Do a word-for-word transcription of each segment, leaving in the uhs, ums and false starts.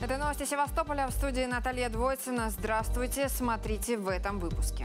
Это новости Севастополя. В студии Наталья Двойцина. Здравствуйте. Смотрите в этом выпуске.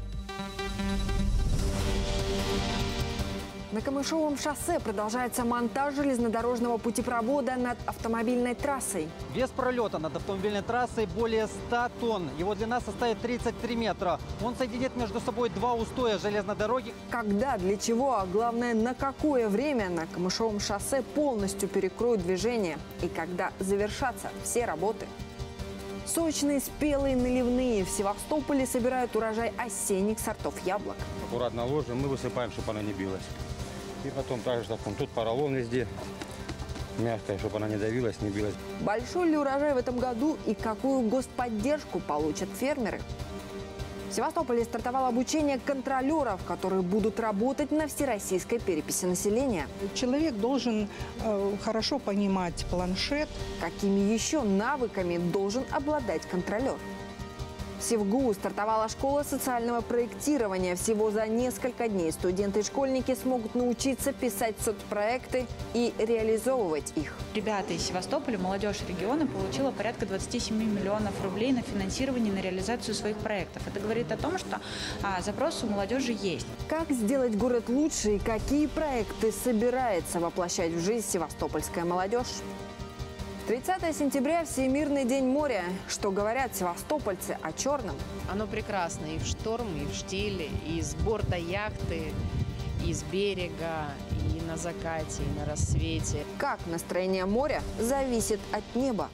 На Камышовом шоссе продолжается монтаж железнодорожного путепровода над автомобильной трассой. Вес пролета над автомобильной трассой более ста тонн. Его длина составит тридцать три метра. Он соединит между собой два устоя железной дороги. Когда, для чего, а главное, на какое время на Камышовом шоссе полностью перекроют движение и когда завершатся все работы. Сочные, спелые, наливные. В Севастополе собирают урожай осенних сортов яблок. Аккуратно ложим, мы высыпаем, чтобы она не билась. И потом также таком. Тут поролон везде. Мягкая, чтобы она не давилась, не билась. Большой ли урожай в этом году и какую господдержку получат фермеры? В Севастополе стартовало обучение контролеров, которые будут работать на всероссийской переписи населения. Человек должен э, хорошо понимать планшет. Какими еще навыками должен обладать контролер? В СевГУ стартовала школа социального проектирования. Всего за несколько дней студенты и школьники смогут научиться писать соцпроекты и реализовывать их. Ребята из Севастополя, молодежь региона, получила порядка двадцати семи миллионов рублей на финансирование, на реализацию своих проектов. Это говорит о том, что а, запрос у молодежи есть. Как сделать город лучше и какие проекты собирается воплощать в жизнь севастопольская молодежь? тридцатое сентября – Всемирный день моря. Что говорят севастопольцы о черном? Оно прекрасно и в шторм, и в штиль, и с борта яхты, и с берега, и на закате, и на рассвете. Как настроение моря зависит от неба?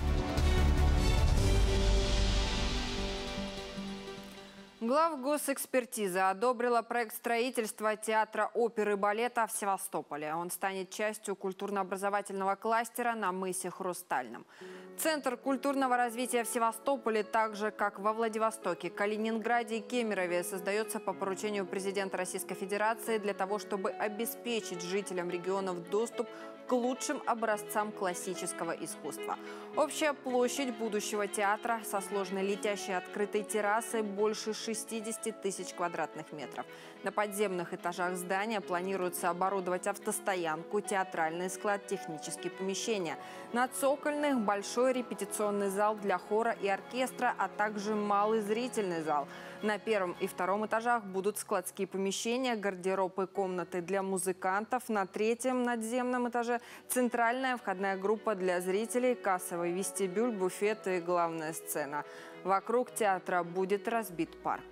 Главгосэкспертиза одобрила проект строительства театра оперы и балета в Севастополе. Он станет частью культурно-образовательного кластера на мысе Хрустальном. Центр культурного развития в Севастополе, так же как во Владивостоке, Калининграде и Кемерове, создается по поручению президента Российской Федерации для того, чтобы обеспечить жителям регионов доступ к лучшим образцам классического искусства. Общая площадь будущего театра со сложной летящей открытой террасой больше шестидесяти тысяч квадратных метров. На подземных этажах здания планируется оборудовать автостоянку, театральный склад, технические помещения. На цокольных – большой репетиционный зал для хора и оркестра, а также малый зрительный зал. На первом и втором этажах будут складские помещения, гардероб и комнаты для музыкантов. На третьем надземном этаже центральная входная группа для зрителей, кассовый вестибюль, буфет и главная сцена. Вокруг театра будет разбит парк.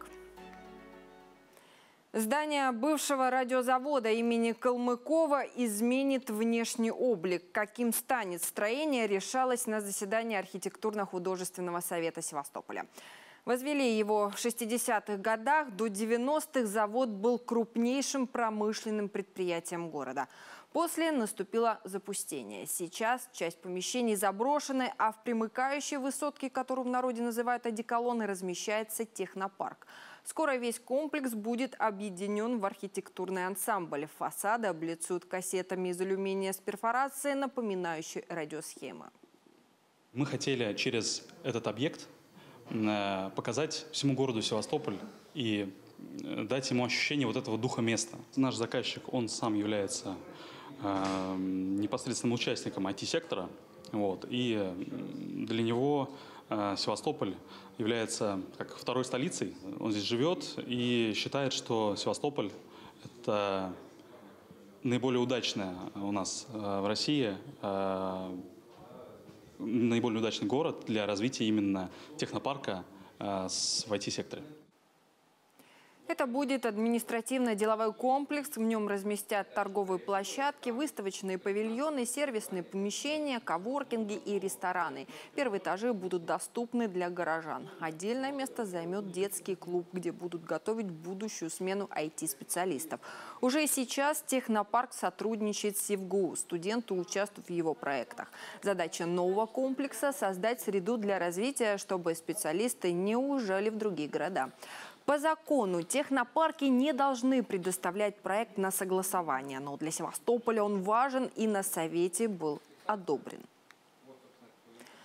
Здание бывшего радиозавода имени Калмыкова изменит внешний облик. Каким станет строение, решалось на заседании архитектурно-художественного совета Севастополя. Возвели его в шестидесятых годах. До девяностых завод был крупнейшим промышленным предприятием города. После наступило запустение. Сейчас часть помещений заброшены, а в примыкающей высотке, которую в народе называют одеколоны, размещается технопарк. Скоро весь комплекс будет объединен в архитектурный ансамбль. Фасады облицуют кассетами из алюминия с перфорацией, напоминающей радиосхемы. Мы хотели через этот объект показать всему городу Севастополь и дать ему ощущение вот этого духа места. Наш заказчик, он сам является э, непосредственным участником ай ти-сектора, вот, и для него э, Севастополь является как второй столицей. Он здесь живет и считает, что Севастополь – это наиболее удачная у нас э, в России э, наиболее удачный город для развития именно технопарка э, в ай ти-секторе. Это будет административно-деловой комплекс. В нем разместят торговые площадки, выставочные павильоны, сервисные помещения, коворкинги и рестораны. Первые этажи будут доступны для горожан. Отдельное место займет детский клуб, где будут готовить будущую смену ай ти-специалистов. Уже сейчас технопарк сотрудничает с СевГУ. Студенты участвуют в его проектах. Задача нового комплекса – создать среду для развития, чтобы специалисты не уезжали в другие города. По закону технопарки не должны предоставлять проект на согласование, но для Севастополя он важен и на совете был одобрен.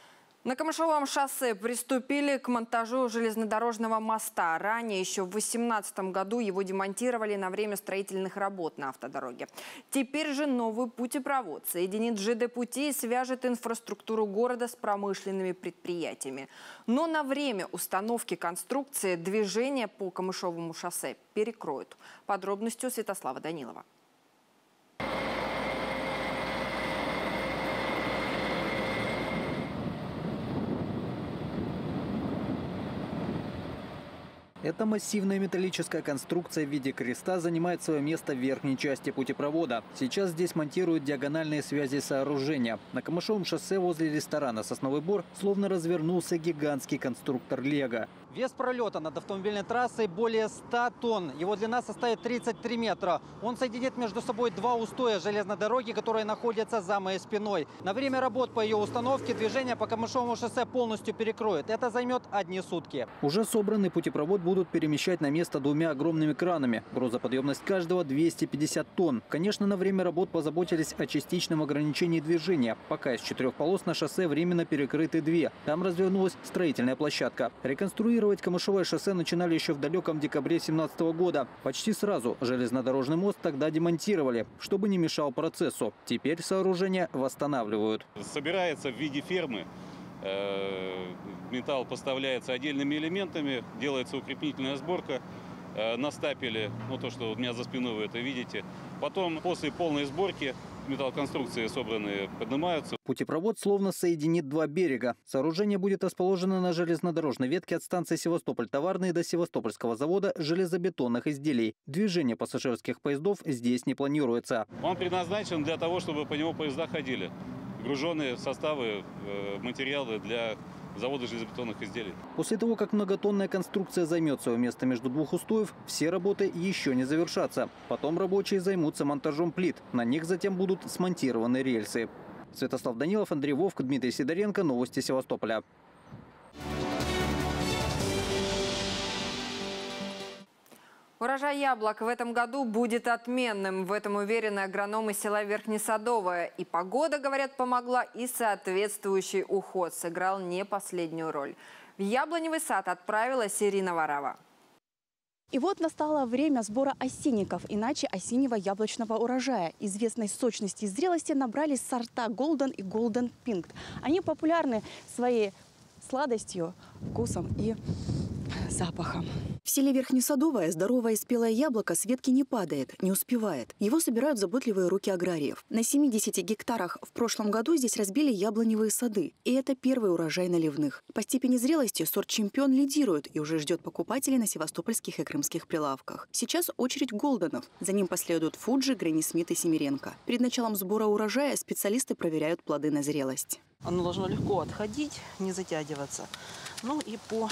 На Камышовом шоссе приступили к монтажу железнодорожного моста. Ранее, еще в две тысячи восемнадцатом году, его демонтировали на время строительных работ на автодороге. Теперь же новый путепровод соединит ЖД-пути и свяжет инфраструктуру города с промышленными предприятиями. Но на время установки конструкции движение по Камышовому шоссе перекроют. Подробности у Святослава Данилова. Эта массивная металлическая конструкция в виде креста занимает свое место в верхней части путепровода. Сейчас здесь монтируют диагональные связи сооружения. На Камышовом шоссе возле ресторана «Сосновый Бор» словно развернулся гигантский конструктор «Лего». Вес пролета над автомобильной трассой более ста тонн. Его длина составит тридцать три метра. Он соединит между собой два устоя железной дороги, которые находятся за моей спиной. На время работ по ее установке движение по Камышовому шоссе полностью перекроет. Это займет одни сутки. Уже собранный путепровод будут перемещать на место двумя огромными кранами. Грузоподъемность каждого двести пятьдесят тонн. Конечно, на время работ позаботились о частичном ограничении движения. Пока из четырех полос на шоссе временно перекрыты две. Там развернулась строительная площадка. Реконструировать Камышовое шоссе начинали еще в далеком декабре две тысячи семнадцатого года. Почти сразу железнодорожный мост тогда демонтировали, чтобы не мешал процессу. Теперь сооружение восстанавливают. Собирается в виде фермы. Металл поставляется отдельными элементами, делается укрепительная сборка на стапеле, ну то, что у меня за спиной вы это видите. Потом, после полной сборки, металлоконструкции собранные поднимаются. Путепровод словно соединит два берега. Сооружение будет расположено на железнодорожной ветке от станции Севастополь-Товарный до Севастопольского завода железобетонных изделий. Движение пассажирских поездов здесь не планируется. Он предназначен для того, чтобы по нему поезда ходили. Груженные составы, материалы для завода железобетонных изделий. После того, как многотонная конструкция займет свое место между двух устоев, все работы еще не завершатся. Потом рабочие займутся монтажом плит. На них затем будут смонтированы рельсы. Святослав Данилов, Андрей Вовк, Дмитрий Сидоренко. Новости Севастополя. Урожай яблок в этом году будет отменным. В этом уверены агрономы села Верхнесадовое. И погода, говорят, помогла, и соответствующий уход сыграл не последнюю роль. В яблоневый сад отправилась Ирина Варава. И вот настало время сбора осинников, иначе осеннего яблочного урожая. Известной сочности и зрелости набрались сорта Golden и Golden Pink. Они популярны своей сладостью, вкусом и запахом. В селе Верхнесадовое здоровое и спелое яблоко с ветки не падает, не успевает. Его собирают заботливые руки аграриев. На семидесяти гектарах в прошлом году здесь разбили яблоневые сады. И это первый урожай наливных. По степени зрелости сорт «Чемпион» лидирует и уже ждет покупателей на севастопольских и крымских прилавках. Сейчас очередь голденов. За ним последуют Фуджи, Гренни Смит и Семиренко. Перед началом сбора урожая специалисты проверяют плоды на зрелость. Оно должно легко отходить, не затягиваться. Ну и по...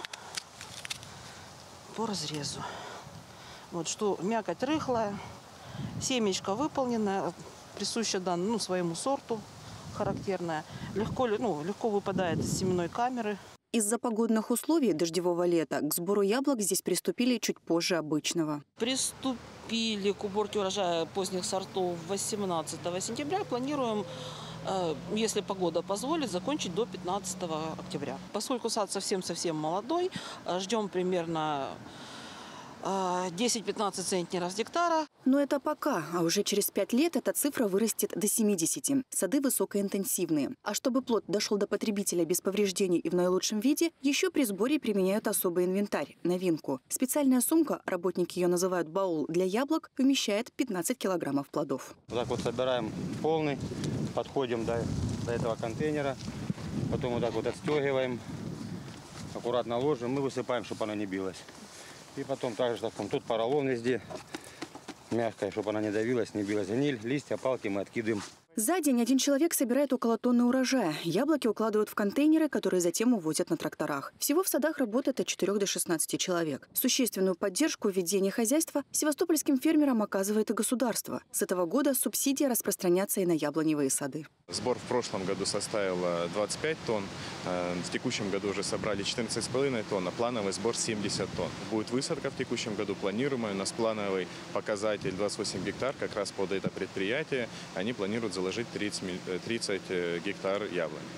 по разрезу. Вот, что мякоть рыхлая, семечко выполненное, присуща данному, ну, своему сорту, характерная. Легко, ну, легко выпадает из семенной камеры. Из-за погодных условий дождевого лета к сбору яблок здесь приступили чуть позже обычного. Приступили к уборке урожая поздних сортов восемнадцатого сентября. Планируем, если погода позволит, закончить до пятнадцатого октября. Поскольку сад совсем-совсем молодой, ждем примерно десять-пятнадцать центнеров с гектара. Но это пока, а уже через пять лет эта цифра вырастет до семидесяти. Сады высокоинтенсивные. А чтобы плод дошел до потребителя без повреждений и в наилучшем виде, еще при сборе применяют особый инвентарь – новинку. Специальная сумка, работники ее называют баул, для яблок вмещает пятнадцать килограммов плодов. Вот так вот собираем полный, подходим до, до этого контейнера, потом вот так вот отстегиваем, аккуратно ложим, мы высыпаем, чтобы она не билась. И потом также таком, тут поролон везде, мягкая, чтобы она не давилась, не билась. Гниль, листья, палки мы откидываем. За день один человек собирает около тонны урожая. Яблоки укладывают в контейнеры, которые затем увозят на тракторах. Всего в садах работает от четырёх до шестнадцати человек. Существенную поддержку в ведении хозяйства севастопольским фермерам оказывает и государство. С этого года субсидия распространятся и на яблоневые сады. Сбор в прошлом году составил двадцать пять тонн. В текущем году уже собрали четырнадцать с половиной тонн, а плановый сбор семьдесят тонн. Будет высадка в текущем году планируемая. У нас плановый показатель двадцать восемь гектар как раз под это предприятие. Они планируют заложить тридцать гектар яблонь.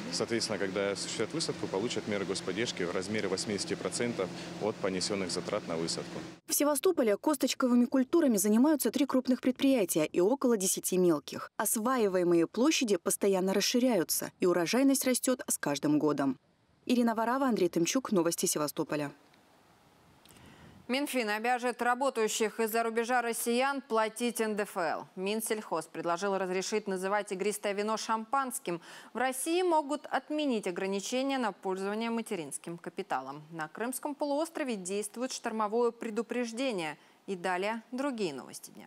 Соответственно, когда осуществят высадку, получат меры господдержки в размере восьмидесяти процентов от понесенных затрат на высадку. В Севастополе косточковыми культурами занимаются три крупных предприятия и около десяти мелких. Осваиваемые площади постоянно расширяются, и урожайность растет с каждым годом. Ирина Варава, Андрей Тымчук. Новости Севастополя. Минфин обяжет работающих из-за рубежа россиян платить эн дэ эф эл. Минсельхоз предложил разрешить называть игристое вино шампанским. В России могут отменить ограничения на пользование материнским капиталом. На Крымском полуострове действует штормовое предупреждение. И далее другие новости дня.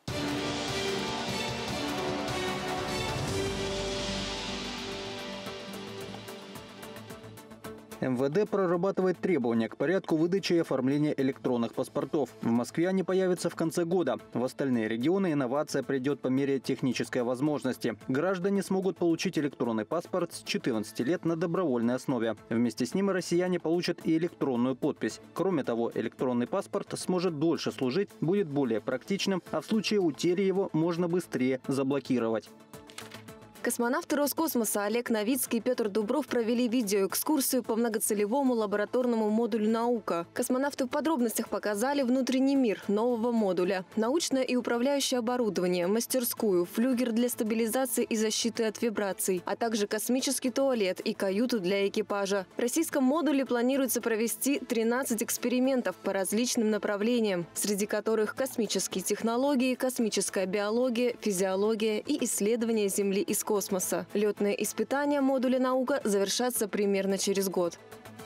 эм вэ дэ прорабатывает требования к порядку выдачи и оформления электронных паспортов. В Москве они появятся в конце года. В остальные регионы инновация придет по мере технической возможности. Граждане смогут получить электронный паспорт с четырнадцати лет на добровольной основе. Вместе с ним и россияне получат и электронную подпись. Кроме того, электронный паспорт сможет дольше служить, будет более практичным, а в случае утери его можно быстрее заблокировать. Космонавты Роскосмоса Олег Новицкий и Петр Дубров провели видеоэкскурсию по многоцелевому лабораторному модулю «Наука». Космонавты в подробностях показали внутренний мир нового модуля. Научное и управляющее оборудование, мастерскую, флюгер для стабилизации и защиты от вибраций, а также космический туалет и каюту для экипажа. В российском модуле планируется провести тринадцать экспериментов по различным направлениям, среди которых космические технологии, космическая биология, физиология и исследования Земли из космоса. космоса. Летные испытания модуля «Наука» завершатся примерно через год.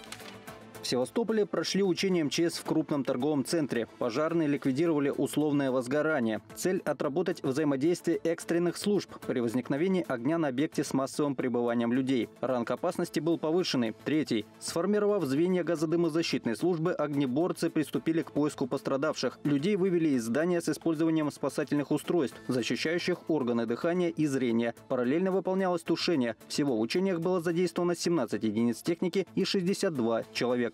В Севастополе прошли учения эм че эс в крупном торговом центре. Пожарные ликвидировали условное возгорание. Цель – отработать взаимодействие экстренных служб при возникновении огня на объекте с массовым пребыванием людей. Ранг опасности был повышенный – третий. Сформировав звенья газодымозащитной службы, огнеборцы приступили к поиску пострадавших. Людей вывели из здания с использованием спасательных устройств, защищающих органы дыхания и зрения. Параллельно выполнялось тушение. Всего в учениях было задействовано семнадцать единиц техники и шестьдесят два человека.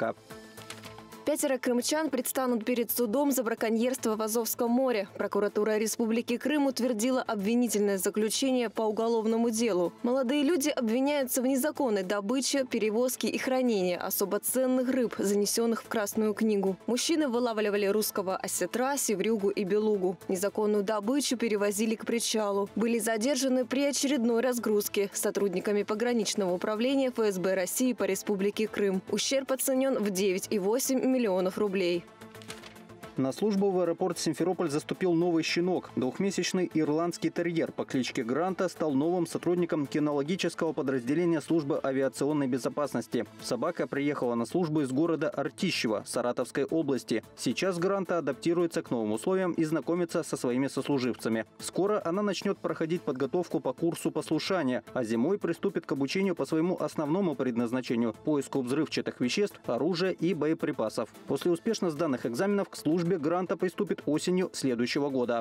Пятеро крымчан предстанут перед судом за браконьерство в Азовском море. Прокуратура Республики Крым утвердила обвинительное заключение по уголовному делу. Молодые люди обвиняются в незаконной добыче, перевозке и хранении особо ценных рыб, занесенных в Красную книгу. Мужчины вылавливали русского осетра, севрюгу и белугу. Незаконную добычу перевозили к причалу. Были задержаны при очередной разгрузке сотрудниками пограничного управления эф эс бэ России по Республике Крым. Ущерб оценен в девять и восемь миллионов рублей. На службу в аэропорт Симферополь заступил новый щенок. Двухмесячный ирландский терьер по кличке Гранта стал новым сотрудником кинологического подразделения службы авиационной безопасности. Собака приехала на службу из города Артищево, Саратовской области. Сейчас Гранта адаптируется к новым условиям и знакомится со своими сослуживцами. Скоро она начнет проходить подготовку по курсу послушания, а зимой приступит к обучению по своему основному предназначению – поиску взрывчатых веществ, оружия и боеприпасов. После успешно сданных экзаменов к службе Гранта приступит осенью следующего года.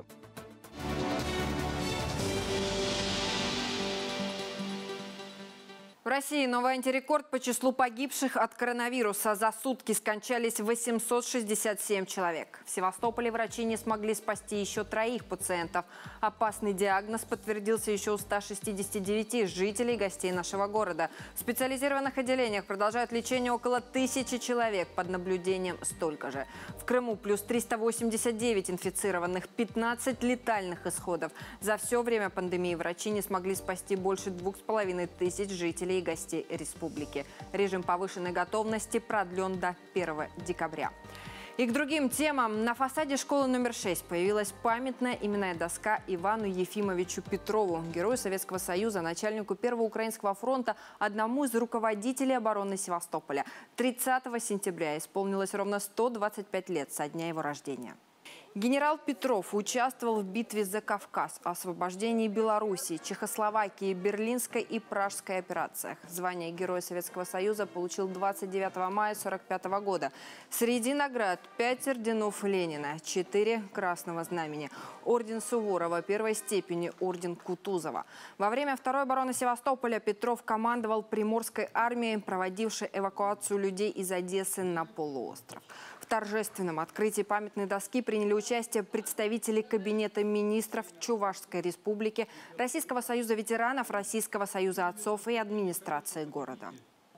В России новый антирекорд по числу погибших от коронавируса. За сутки скончались восемьсот шестьдесят семь человек. В Севастополе врачи не смогли спасти еще троих пациентов. Опасный диагноз подтвердился еще у ста шестидесяти девяти жителей и гостей нашего города. В специализированных отделениях продолжают лечение около тысячи человек, под наблюдением столько же. В Крыму плюс триста восемьдесят девять инфицированных, пятнадцать летальных исходов. За все время пандемии врачи не смогли спасти больше двух с половиной тысяч жителей и гостей республики. Режим повышенной готовности продлен до первого декабря. И к другим темам. На фасаде школы номер шесть появилась памятная именная доска Ивану Ефимовичу Петрову, герою Советского Союза, начальнику Первого Украинского фронта, одному из руководителей обороны Севастополя. тридцатого сентября исполнилось ровно сто двадцать пять лет со дня его рождения. Генерал Петров участвовал в битве за Кавказ, освобождении Белоруссии, Чехословакии, Берлинской и Пражской операциях. Звание Героя Советского Союза получил двадцать девятого мая сорок пятого года. Среди наград пять орденов Ленина, четыре Красного Знамени, орден Суворова первой степени, орден Кутузова. Во время Второй обороны Севастополя Петров командовал Приморской армией, проводившей эвакуацию людей из Одессы на полуостров. В В торжественном открытии памятной доски приняли участие представители Кабинета министров Чувашской республики, Российского союза ветеранов, Российского союза отцов и администрации города.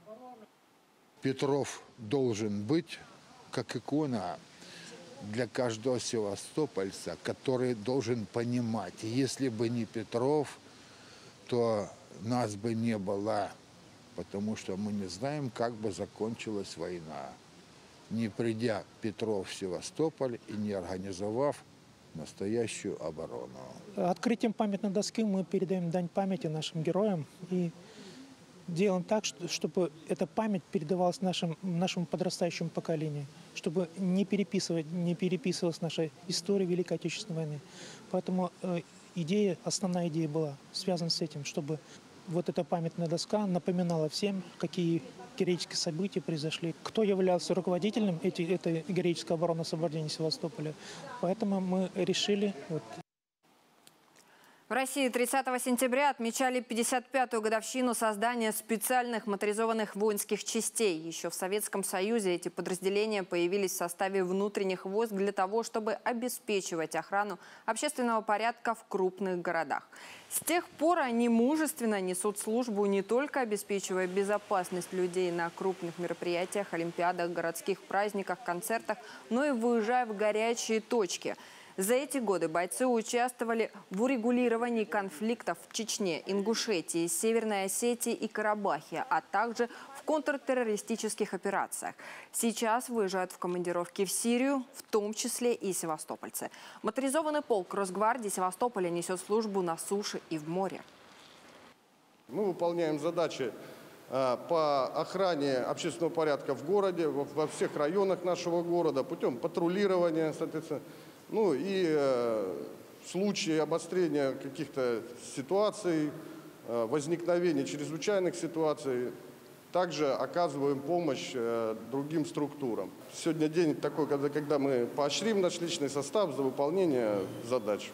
Петров должен быть как икона для каждого севастопольца, который должен понимать, если бы не Петров, то нас бы не было, потому что мы не знаем, как бы закончилась война, не придя Петров в Севастополь и не организовав настоящую оборону. Открытием памятной доски мы передаем дань памяти нашим героям и делаем так, чтобы эта память передавалась нашим, нашему подрастающему поколению, чтобы не переписывать, не переписывалась наша история Великой Отечественной войны. Поэтому э, идея, основная идея была связана с этим, чтобы вот эта памятная доска напоминала всем, какие героические события произошли, кто являлся руководителем эти, этой героической обороны освобождения Севастополя. Поэтому мы решили... Вот, в России тридцатого сентября отмечали пятьдесят пятую годовщину создания специальных моторизованных воинских частей. Еще в Советском Союзе эти подразделения появились в составе внутренних войск для того, чтобы обеспечивать охрану общественного порядка в крупных городах. С тех пор они мужественно несут службу, не только обеспечивая безопасность людей на крупных мероприятиях, олимпиадах, городских праздниках, концертах, но и выезжая в горячие точки. За эти годы бойцы участвовали в урегулировании конфликтов в Чечне, Ингушетии, Северной Осетии и Карабахе, а также в контртеррористических операциях. Сейчас выезжают в командировки в Сирию, в том числе и севастопольцы. Моторизованный полк Росгвардии Севастополя несет службу на суше и в море. Мы выполняем задачи по охране общественного порядка в городе, во всех районах нашего города, путем патрулирования, соответственно. Ну и э, в случае обострения каких-то ситуаций, э, возникновения чрезвычайных ситуаций, также оказываем помощь э, другим структурам. Сегодня день такой, когда, когда мы поощрим наш личный состав за выполнение задач.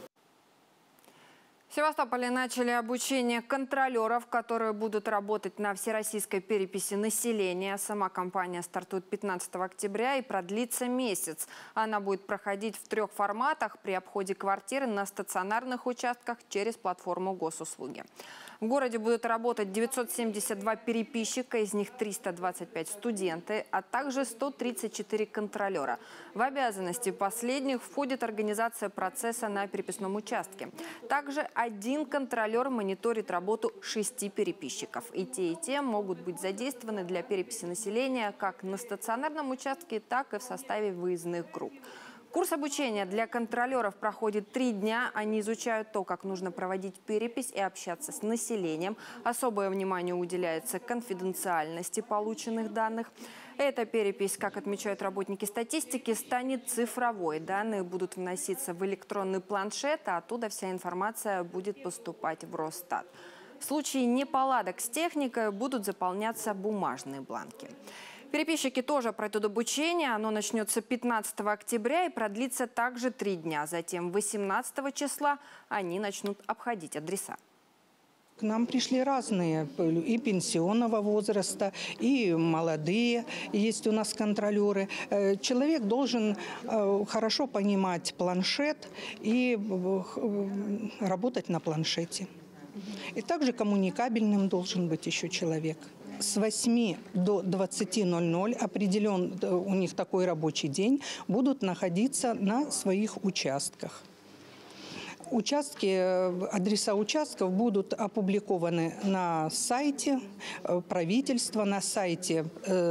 В Севастополе начали обучение контролеров, которые будут работать на всероссийской переписи населения. Сама кампания стартует пятнадцатого октября и продлится месяц. Она будет проходить в трех форматах: при обходе квартиры, на стационарных участках, через платформу госуслуги. В городе будут работать девятьсот семьдесят два переписчика, из них триста двадцать пять студенты, а также сто тридцать четыре контролера. В обязанности последних входит организация процесса на переписном участке. Также один контролер мониторит работу шести переписчиков. И те, и те могут быть задействованы для переписи населения как на стационарном участке, так и в составе выездных групп. Курс обучения для контролеров проходит три дня. Они изучают то, как нужно проводить перепись и общаться с населением. Особое внимание уделяется конфиденциальности полученных данных. Эта перепись, как отмечают работники статистики, станет цифровой. Данные будут вноситься в электронный планшет, а оттуда вся информация будет поступать в Росстат. В случае неполадок с техникой будут заполняться бумажные бланки. Переписчики тоже пройдут обучение. Оно начнется пятнадцатого октября и продлится также три дня. Затем восемнадцатого числа они начнут обходить адреса. К нам пришли разные, и пенсионного возраста, и молодые. Есть у нас контролеры. Человек должен хорошо понимать планшет и работать на планшете. И также коммуникабельным должен быть еще человек. С восьми до двадцати ноль-ноль определен у них такой рабочий день, будут находиться на своих участках. Участки, адреса участков будут опубликованы на сайте правительства, на сайте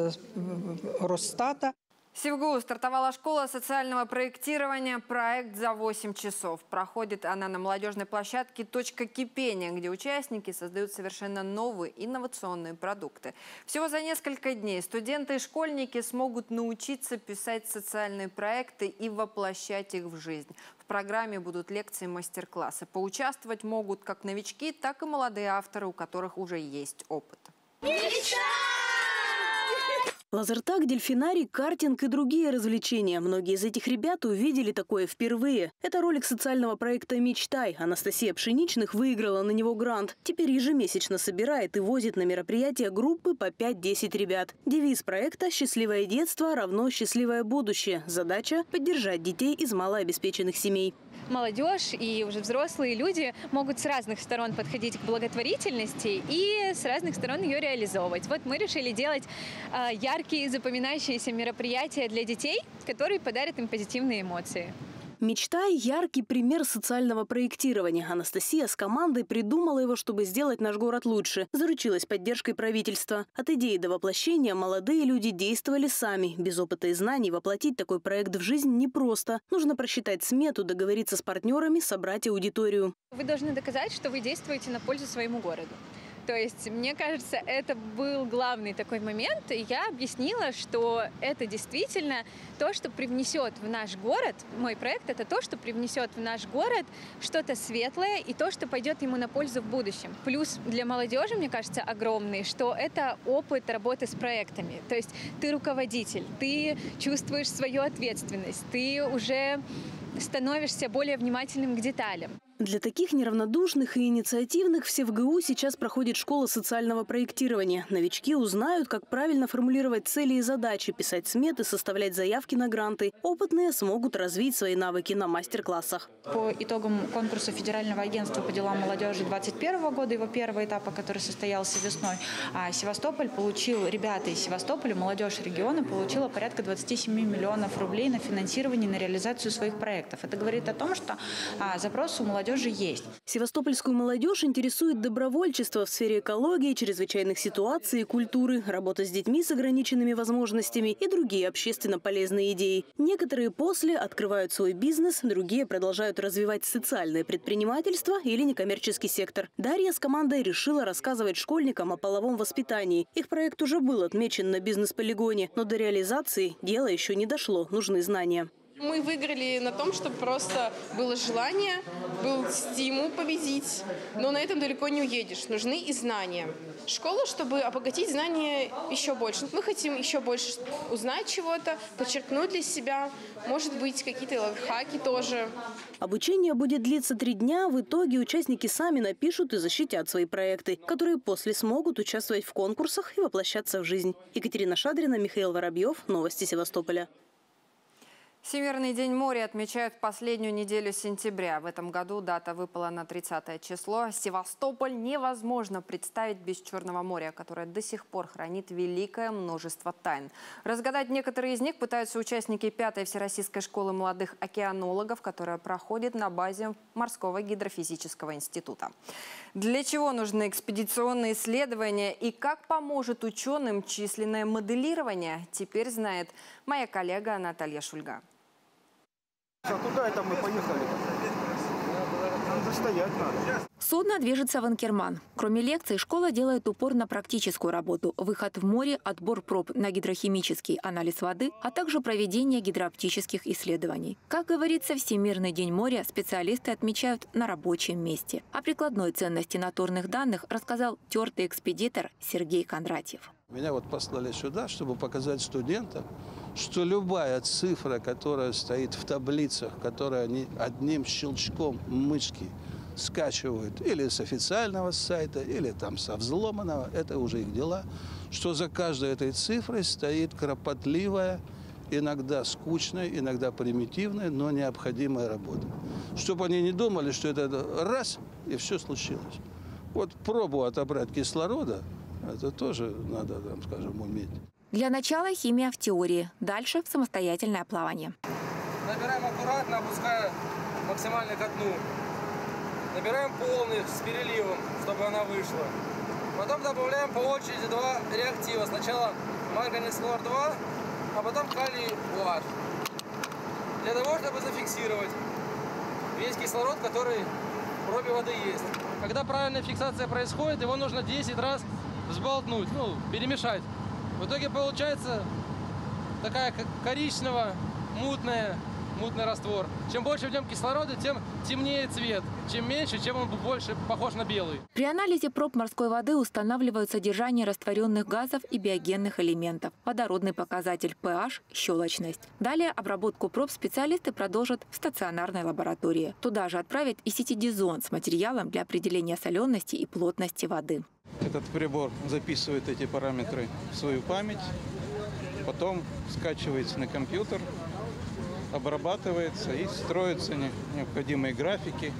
Росстата. В СевГУ стартовала школа социального проектирования «Проект за восемь часов». Проходит она на молодежной площадке «Точка кипения», где участники создают совершенно новые инновационные продукты. Всего за несколько дней студенты и школьники смогут научиться писать социальные проекты и воплощать их в жизнь. В программе будут лекции и мастер-классы. Поучаствовать могут как новички, так и молодые авторы, у которых уже есть опыт. Лазертаг, дельфинарий, картинг и другие развлечения. Многие из этих ребят увидели такое впервые. Это ролик социального проекта «Мечтай». Анастасия Пшеничных выиграла на него грант. Теперь ежемесячно собирает и возит на мероприятия группы по пять-десять ребят. Девиз проекта «Счастливое детство равно счастливое будущее». Задача – поддержать детей из малообеспеченных семей. Молодежь и уже взрослые люди могут с разных сторон подходить к благотворительности и с разных сторон ее реализовывать. Вот мы решили делать э, яркие, запоминающиеся мероприятия для детей, которые подарят им позитивные эмоции. «Мечтай» – яркий пример социального проектирования. Анастасия с командой придумала его, чтобы сделать наш город лучше. Заручилась поддержкой правительства. От идеи до воплощения молодые люди действовали сами. Без опыта и знаний воплотить такой проект в жизнь непросто. Нужно просчитать смету, договориться с партнерами, собрать аудиторию. Вы должны доказать, что вы действуете на пользу своему городу. То есть, мне кажется, это был главный такой момент. И я объяснила, что это действительно то, что привнесет в наш город, мой проект, это то, что привнесет в наш город что-то светлое и то, что пойдет ему на пользу в будущем. Плюс для молодежи, мне кажется, огромный, что это опыт работы с проектами. То есть ты руководитель, ты чувствуешь свою ответственность, ты уже становишься более внимательным к деталям. Для таких неравнодушных и инициативных в СевГУ сейчас проходит школа социального проектирования. Новички узнают, как правильно формулировать цели и задачи, писать сметы, составлять заявки на гранты. Опытные смогут развить свои навыки на мастер-классах. По итогам конкурса Федерального агентства по делам молодежи две тысячи двадцать первого года, его первого этапа, который состоялся весной, Севастополь получил, ребята из Севастополя, молодежь региона, получила порядка двадцати семи миллионов рублей на финансирование, на реализацию своих проектов. Это говорит о том, что запрос у молодежи есть. Севастопольскую молодежь интересует добровольчество в сфере экологии, чрезвычайных ситуаций и культуры, работа с детьми с ограниченными возможностями и другие общественно полезные идеи. Некоторые после открывают свой бизнес, другие продолжают развивать социальное предпринимательство или некоммерческий сектор. Дарья с командой решила рассказывать школьникам о половом воспитании. Их проект уже был отмечен на бизнес-полигоне, но до реализации дело еще не дошло, нужны знания. Мы выиграли на том, что просто было желание, был стимул победить, но на этом далеко не уедешь. Нужны и знания. Школа, чтобы обогатить знания еще больше. Мы хотим еще больше узнать чего-то, подчеркнуть для себя, может быть, какие-то лайфхаки тоже. Обучение будет длиться три дня. В итоге участники сами напишут и защитят свои проекты, которые после смогут участвовать в конкурсах и воплощаться в жизнь. Екатерина Шадрина, Михаил Воробьев. Новости Севастополя. Всемирный день моря отмечают в последнюю неделю сентября. В этом году дата выпала на тридцатое число. Севастополь невозможно представить без Черного моря, которое до сих пор хранит великое множество тайн. Разгадать некоторые из них пытаются участники пятой Всероссийской школы молодых океанологов, которая проходит на базе Морского гидрофизического института. Для чего нужны экспедиционные исследования и как поможет ученым численное моделирование, теперь знает моя коллега Наталья Шульга. А куда это мы поехали? Нам достоять надо. Судно движется в Анкерман. Кроме лекций, школа делает упор на практическую работу. Выход в море, отбор проб на гидрохимический анализ воды, а также проведение гидрооптических исследований. Как говорится, Всемирный день моря специалисты отмечают на рабочем месте. О прикладной ценности натурных данных рассказал тертый экспедитор Сергей Кондратьев. Меня вот послали сюда, чтобы показать студентам, что любая цифра, которая стоит в таблицах, которую они одним щелчком мышки скачивают или с официального сайта, или там со взломанного, это уже их дела, что за каждой этой цифрой стоит кропотливая, иногда скучная, иногда примитивная, но необходимая работа. Чтобы они не думали, что это раз, и все случилось. Вот пробу отобрать кислорода, это тоже надо, там, скажем, уметь. Для начала химия в теории, дальше в самостоятельное плавание. Набираем аккуратно, опуская максимально ко дну. Набираем полный с переливом, чтобы она вышла. Потом добавляем по очереди два реактива. Сначала марганец хлор два, а потом калий OH. Для того, чтобы зафиксировать весь кислород, который в пробе воды есть. Когда правильная фиксация происходит, его нужно десять раз взболтнуть, ну, перемешать. В итоге получается такая коричнево-мутная, мутный раствор. Чем больше в нем кислорода, тем темнее цвет. Чем меньше, тем он больше похож на белый. При анализе проб морской воды устанавливают содержание растворенных газов и биогенных элементов, водородный показатель pH, щелочность. Далее обработку проб специалисты продолжат в стационарной лаборатории. Туда же отправят и сетидизон с материалом для определения солености и плотности воды. Этот прибор записывает эти параметры в свою память, потом скачивается на компьютер, обрабатывается и строятся необходимые графики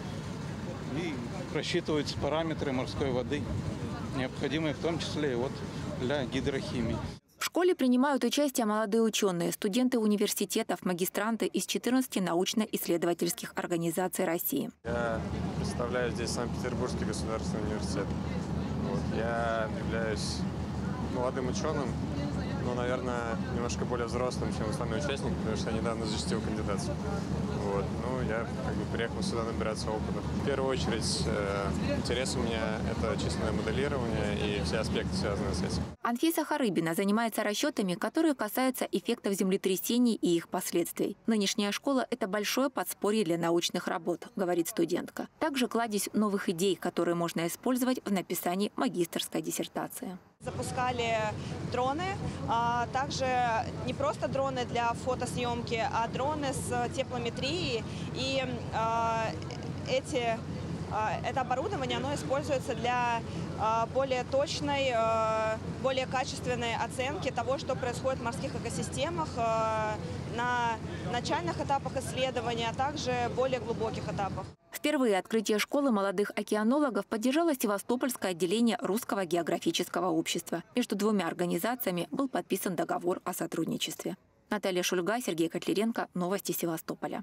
и просчитываются параметры морской воды, необходимые в том числе и вот для гидрохимии. В школе принимают участие молодые ученые, студенты университетов, магистранты из четырнадцати научно-исследовательских организаций России. Я представляю здесь Санкт-Петербургский государственный университет. Вот. Я являюсь молодым ученым, но, наверное, немножко более взрослым, чем остальные участники, потому что я недавно защитил кандидатскую. Вот. Ну, я как бы приехал сюда набираться опыта. В первую очередь, э, интерес у меня – это численное моделирование и все аспекты, связанные с этим. Анфиса Харыбина занимается расчетами, которые касаются эффектов землетрясений и их последствий. Нынешняя школа – это большое подспорье для научных работ, говорит студентка. Также кладезь новых идей, которые можно использовать в написании магистерской диссертации. Запускали дроны, а также не просто дроны для фотосъемки, а дроны с теплометрией. И а, эти, а, это оборудование оно используется для а, более точной, а, более качественной оценки того, что происходит в морских экосистемах а, на начальных этапах исследования, а также более глубоких этапах. Впервые открытие школы молодых океанологов поддержало Севастопольское отделение Русского географического общества. Между двумя организациями был подписан договор о сотрудничестве. Наталья Шульга, Сергей Котляренко. Новости Севастополя.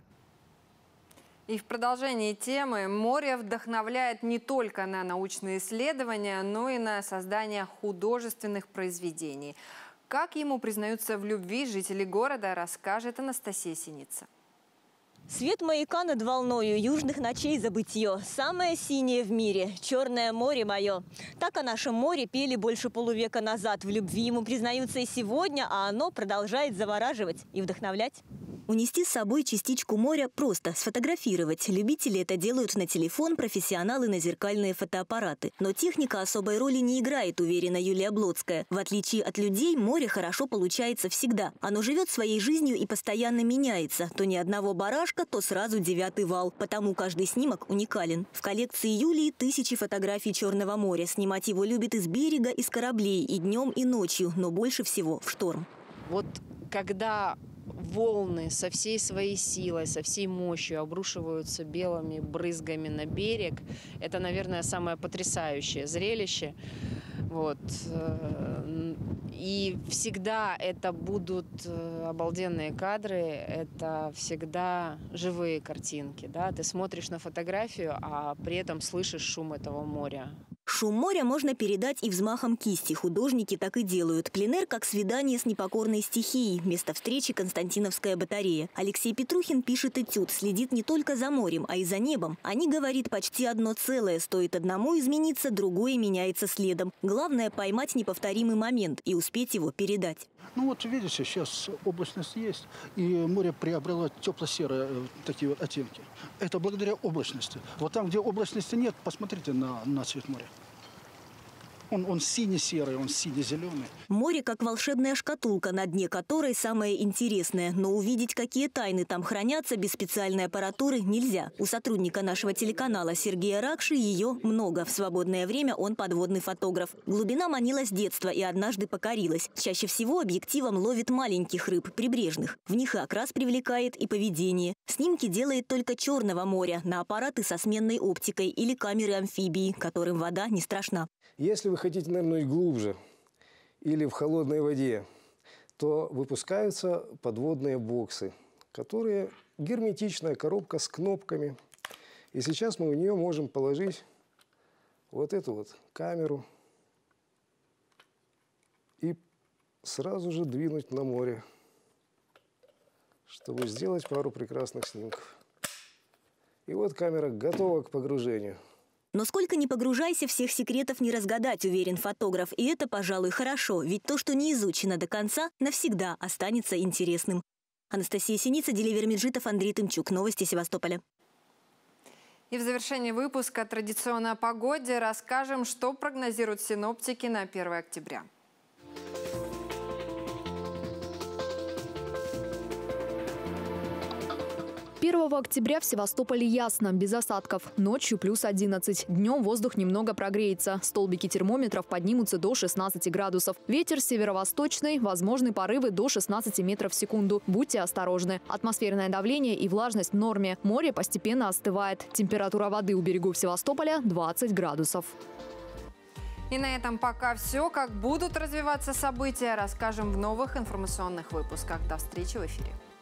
И в продолжении темы море вдохновляет не только на научные исследования, но и на создание художественных произведений. Как ему признаются в любви жители города, расскажет Анастасия Синица. Свет маяка над волною южных ночей забытье. Самое синее в мире – Черное море мое. Так о нашем море пели больше полувека назад. В любви ему признаются и сегодня, а оно продолжает завораживать и вдохновлять. Унести с собой частичку моря просто сфотографировать. Любители это делают на телефон, профессионалы на зеркальные фотоаппараты. Но техника особой роли не играет, уверена Юлия Блодская. В отличие от людей, море хорошо получается всегда. Оно живет своей жизнью и постоянно меняется. То ни одного барашка, то сразу девятый вал. Потому каждый снимок уникален. В коллекции Юлии тысячи фотографий Черного моря. Снимать его любит из берега, из кораблей, и днем, и ночью, но больше всего в шторм. Вот когда волны со всей своей силой, со всей мощью обрушиваются белыми брызгами на берег, это, наверное, самое потрясающее зрелище. Вот. И всегда это будут обалденные кадры, это всегда живые картинки. Да? Ты смотришь на фотографию, а при этом слышишь шум этого моря. Шум моря можно передать и взмахом кисти. Художники так и делают. Пленэр как свидание с непокорной стихией. Место встречи – Константиновская батарея. Алексей Петрухин пишет этюд. Следит не только за морем, а и за небом. Они, говорит, почти одно целое. Стоит одному измениться, другое меняется следом. Главное – поймать неповторимый момент и успеть его передать. Ну вот видите, сейчас облачность есть, и море приобрело тепло-серые такие вот оттенки. Это благодаря облачности. Вот там, где облачности нет, посмотрите на, на цвет моря. Он, он сине-серый, он сине-зеленый. Море как волшебная шкатулка, на дне которой самое интересное. Но увидеть, какие тайны там хранятся, без специальной аппаратуры нельзя. У сотрудника нашего телеканала Сергея Ракши ее много. В свободное время он подводный фотограф. Глубина манила с детства и однажды покорилась. Чаще всего объективом ловит маленьких рыб, прибрежных. В них и окрас привлекает, и поведение. Снимки делает только Черного моря на аппараты со сменной оптикой или камеры амфибии, которым вода не страшна. Если вы хотите нырнуть глубже или в холодной воде, то выпускаются подводные боксы, которые герметичная коробка с кнопками. И сейчас мы в нее можем положить вот эту вот камеру и сразу же двинуть на море, чтобы сделать пару прекрасных снимков. И вот камера готова к погружению. Но сколько ни погружайся, всех секретов не разгадать, уверен фотограф. И это, пожалуй, хорошо, ведь то, что не изучено до конца, навсегда останется интересным. Анастасия Синица, Деливер Меджитов, Андрей Тымчук. Новости Севастополя. И в завершении выпуска традиционно о погоде расскажем, что прогнозируют синоптики на первое октября. первого октября в Севастополе ясно, без осадков. Ночью плюс одиннадцать. Днем воздух немного прогреется. Столбики термометров поднимутся до шестнадцати градусов. Ветер северо-восточный, возможны порывы до шестнадцати метров в секунду. Будьте осторожны. Атмосферное давление и влажность в норме. Море постепенно остывает. Температура воды у берегов Севастополя двадцать градусов. И на этом пока все. Как будут развиваться события, расскажем в новых информационных выпусках. До встречи в эфире.